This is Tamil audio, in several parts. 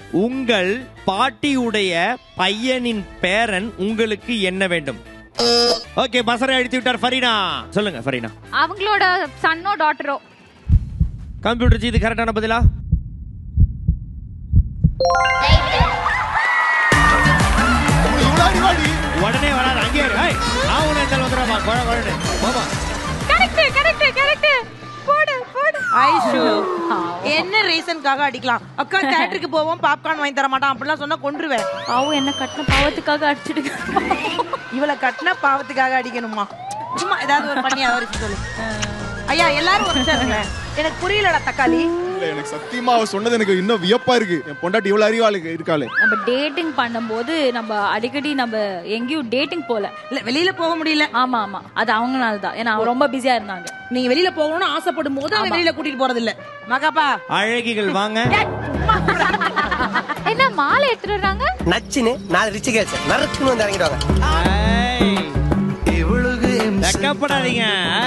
உங்கள் பாட்டியுடைய பையனின் பேரன் உங்களுக்கு என்ன வேண்டும்? ஓகே, பசரை அடித்து விட்டார் ஃபரீனா. சொல்லுங்க ஃபரீனா. அவங்களோட சன்னோ டாட்டரோ. கம்ப்யூட்டர் ஜி, இது கரெக்டான பதிலா? உடனே வராது, அங்கே என்ன ரீசன்காக அடிக்கலாம்? அக்கா தியேட்டருக்கு போவோம், பாப்கார்ன் வாங்கி தர மாட்டான் அப்படிலாம் சொன்னா கொன்றுவேன். பாவம், என்ன கட்டின பாவத்துக்காக அடிச்சிடுங்க. இவளை கட்டின பாவத்துக்காக அடிக்கணுமா? சும்மா ஏதாவது ஒரு பண்ணி அவர் சொல்லு. ஐயா எல்லாரும் ஒரு எனக்கு புரியலடா தக்காளி. எனக்கு சத்தியமா அவ சொன்னது எனக்கு இன்னும் வியப்பா இருக்கு. என் பொண்டாட்டி இவ்வளவு அறிவாளு இருக்காளே. நம்ம டேட்டிங் பண்ணும்போது நம்ம அடிக்கடி நம்ம எங்கேயும் டேட்டிங் போல, இல்ல வெளியில போக முடியல. ஆமா ஆமா, அது அவங்கனால தான். ஏன்னா அவங்க ரொம்ப பிஸியா இருந்தாங்க. நீங்க வெளியில போகணும்னு ஆசைப்படும் போது அவங்க வெளியில கூட்டிட்டு போறது இல்ல. மகாப்பா அழகிகள் வாங்க. என்ன மாலை எடுத்துட்டு வராங்க? நச்சினு 4 ரிச் கேர்ள்ஸ் நறுக்குன்னு வந்து இறங்கிடுவாங்க. வெக்கப்படாதீங்க.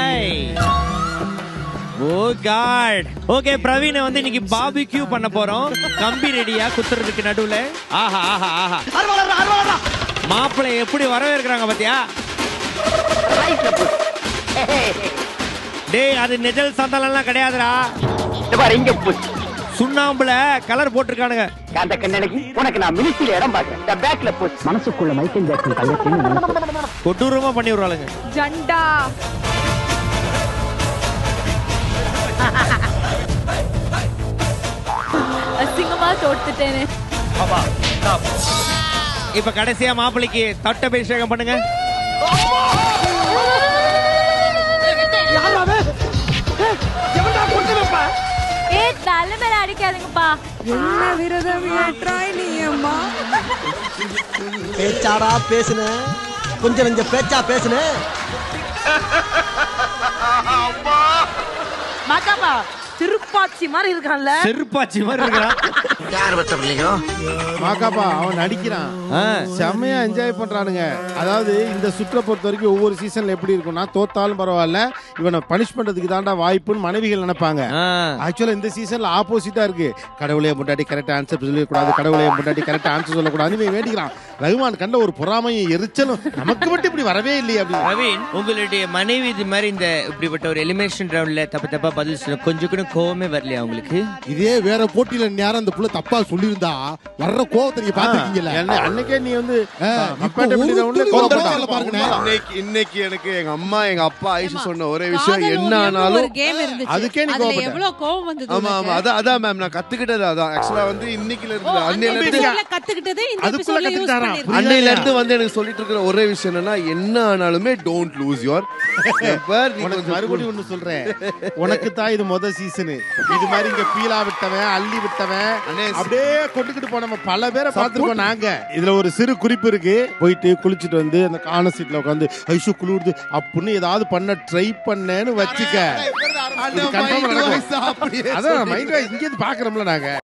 Oh god. ஓகே, பிரவீன் வந்து இன்னைக்கு பார்பிக்யூ பண்ண போறோம். கம்பி ரெடியா குத்துறதுக்கு நடுவுல. ஆஹா ஆஹா ஆஹா, மாப்பிள்ளை எப்படி வரவேற்கிறாங்க பாத்தியா? டேய், அது நெஜல் சந்தலம்லாம் கிடையாதுடா. சுண்ணாம்புல கலர் போட்டிருக்கானுங்க. அந்த கண்ணனுக்கு உனக்கு நான் மினிஸ்ட்ரியில இடம் பார்க்கிறேன். இந்த பேக்ல போச்சு மனசுக்குள்ள மைக்கேல் ஜாக்சன் கையெழுத்து கொடூரமா பண்ணி விடுறாளுங்க. ஜண்டா அசிங்கமா தோத்துட்டேனே. இப்ப கடைசியா மாப்பிள்ளைக்கு தட்டபிஷேகம் பண்ணுங்க. தலைமையில அடிக்காதுங்கப்பா. என்ன விரதம் ஏற்றாய் நீ அம்மா? பேச்சாடா பேசுன, கொஞ்சம் கொஞ்சம் பேச்சா பேசுன. மகாப்பா திருப்பாச்சி மாதிரி இருக்கான்ல. செருப்பாச்சி மாதிரி இருக்கான். யார் பத்தப்பீங்க? மாக்காப்பா அவன் நடிக்கிறான், செம்மையா என்ஜாய் பண்றானுங்க. அதாவது இந்த சுற்றை பொறுத்த வரைக்கும் ஒவ்வொரு சீசன்ல எப்படி இருக்கும்னா, தோத்தாலும் பரவாயில்ல இவனை பனிஷ் பண்றதுக்கு தாண்டா வாய்ப்புன்னு மனைவிகள் நினைப்பாங்க. ஆக்சுவலா இந்த சீசன்ல ஆப்போசிட்டா இருக்கு. கடவுளைய முன்னாடி கரெக்ட் ஆன்சர் சொல்லக்கூடாது, கடவுளைய முன்னாடி கரெக்ட் ஆன்சர் சொல்லக்கூடாது வேண்டிக்கிறான். ரகுமான் கண்ட ஒரு பொறாமையும் எரிச்சலும் நமக்கு மட்டும் இப்படி வரவே இல்லையே. அப்படி ரவீன், உங்களுடைய மனைவி இது மாதிரி இந்த இப்படிப்பட்ட ஒரு எலிமினேஷன் ரவுண்ட்ல தப்பு தப்பா பதில் சொல்ல கொஞ்சம் கூட கோவமே வரலையா உங்களுக்கு? இதே வேற போட்டியில நேரம் அந்த புள்ள தப்பா சொல்லியிருந்தா வர்ற கோவத்தை நீங்க பாத்துக்கீங்கல்ல. அன்னைக்கே நீ வந்து இன்னைக்கு எனக்கு எங்க அம்மா எங்க அப்பா ஐஷு சொன்ன ஒரே விஷயம் என்ன ஆனாலும் அதுக்கே நீ எவ்வளவு கோவம் வந்தது. ஆமா ஆமா, அதான் மேம் நான் கத்துக்கிட்டது அதான். ஆக்சுவலா வந்து இன்னைக்குல இருந்து கத்துக்கிட்டது அன்னையில இருந்து வந்து எனக்கு சொல்லிட்டு இருக்கிற ஒரே விஷயம் என்னன்னா, என்ன ஆனாலுமே டோன்ட் லூஸ் யுவர் டெம்பர். மறுபடியும் ஒண்ணு சொல்றேன், உனக்கு தான் இது முதல் சீசனு. இது மாதிரி இங்க பீலா விட்டவன் அள்ளி விட்டவன் அப்படியே கொண்டுகிட்டு போன பல பேரை பார்த்திருக்கோம் நாங்க. இதுல ஒரு சிறு குறிப்பு இருக்கு. போயிட்டு குளிச்சுட்டு வந்து அந்த கார்னர் சீட்ல உட்காந்து ஐஷு குளிருது அப்படின்னு ஏதாவது பண்ண ட்ரை பண்ணேன்னு வச்சுக்க, அதான் மைண்ட் இங்க இருந்து பாக்குறோம்ல நாங்க.